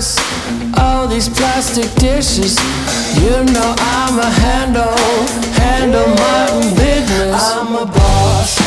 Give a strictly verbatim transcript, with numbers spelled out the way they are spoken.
notice all these plastic dishes. You know I'm a handle, handle my own business. I'm a boss.